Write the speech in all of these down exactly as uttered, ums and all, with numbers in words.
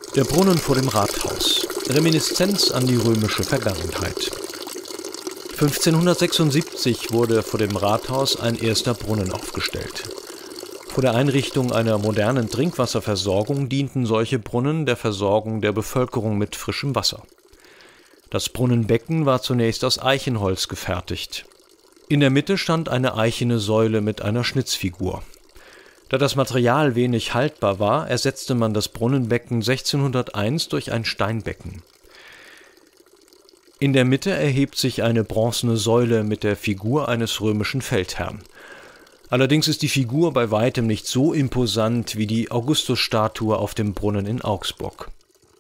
Der Brunnen vor dem Rathaus. Reminiszenz an die römische Vergangenheit. fünfzehnhundertsechsundsiebzig wurde vor dem Rathaus ein erster Brunnen aufgestellt. Vor der Einrichtung einer modernen Trinkwasserversorgung dienten solche Brunnen der Versorgung der Bevölkerung mit frischem Wasser. Das Brunnenbecken war zunächst aus Eichenholz gefertigt. In der Mitte stand eine eichene Säule mit einer Schnitzfigur. Da das Material wenig haltbar war, ersetzte man das Brunnenbecken sechzehnhunderteins durch ein Steinbecken. In der Mitte erhebt sich eine bronzene Säule mit der Figur eines römischen Feldherrn. Allerdings ist die Figur bei weitem nicht so imposant wie die Augustusstatue auf dem Brunnen in Augsburg.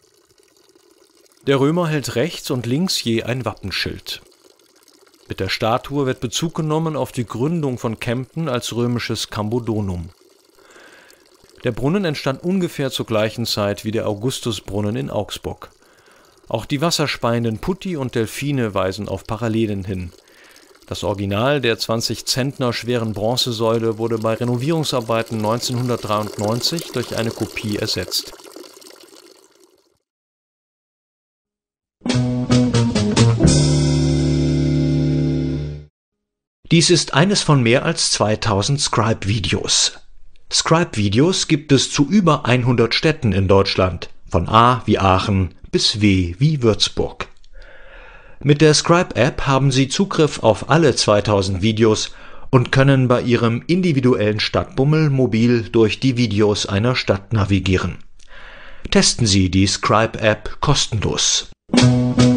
Der Römer hält rechts und links je ein Wappenschild. Mit der Statue wird Bezug genommen auf die Gründung von Kempten als römisches Cambodonum. Der Brunnen entstand ungefähr zur gleichen Zeit wie der Augustusbrunnen in Augsburg. Auch die wasserspeienden Putti und Delfine weisen auf Parallelen hin. Das Original der zwanzig Zentner schweren Bronzesäule wurde bei Renovierungsarbeiten neunzehnhundertdreiundneunzig durch eine Kopie ersetzt. Dies ist eines von mehr als zweitausend Scribe-Videos. Scribe-Videos gibt es zu über hundert Städten in Deutschland, von A wie Aachen bis W wie Würzburg. Mit der Scribe-App haben Sie Zugriff auf alle zweitausend Videos und können bei Ihrem individuellen Stadtbummel mobil durch die Videos einer Stadt navigieren. Testen Sie die Scribe-App kostenlos.